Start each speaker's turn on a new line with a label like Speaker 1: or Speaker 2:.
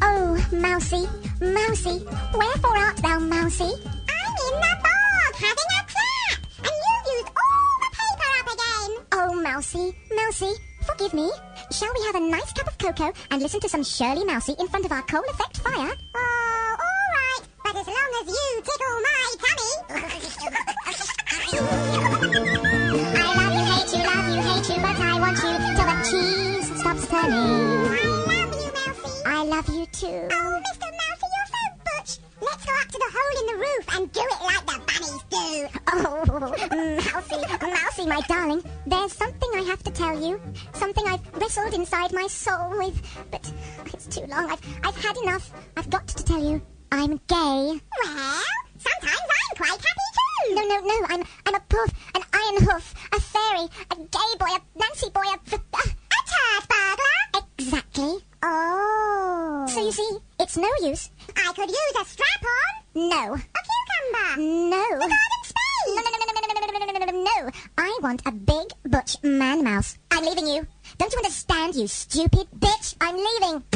Speaker 1: Oh, Mousie, Mousie, wherefore art thou, Mousie?
Speaker 2: I'm in the bog having a clap, and you've used all the paper up again.
Speaker 1: Oh, Mousie, Mousie, forgive me. Shall we have a nice cup of cocoa and listen to some Shirley Mousie in front of our coal effect fire?
Speaker 2: Oh, all right, but as long as you tickle my tummy.
Speaker 1: I love you, but I want you till the cheese stops turning.
Speaker 2: I love you, Mousie.
Speaker 1: I love you too.
Speaker 2: Oh, Mr. Mousie, you're so butch. Let's go up to the hole in the roof and do it like the bunnies do.
Speaker 1: Oh, Mousie, my darling, there's something I have to tell you. Something I've wrestled inside my soul with, but it's too long. I've had enough. I've got to tell you, I'm gay.
Speaker 2: Well, sometimes I'm quite happy too.
Speaker 1: No, I'm a puff, an iron hoof, a fairy, a gay boy, a Nancy boy, a
Speaker 2: turf burglar.
Speaker 1: Exactly.
Speaker 2: Oh.
Speaker 1: So you see, it's no use.
Speaker 2: I could use a strap-on.
Speaker 1: No.
Speaker 2: A cucumber.
Speaker 1: No.
Speaker 2: A garden spade.
Speaker 1: No. I want a big butch man mouse. I'm leaving you. Don't you understand, you stupid bitch? I'm leaving.